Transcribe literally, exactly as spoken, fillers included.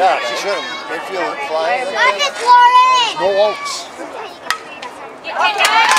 Yeah, she should have. They feel it flying. Look at Lauren! No oaks. You can do it.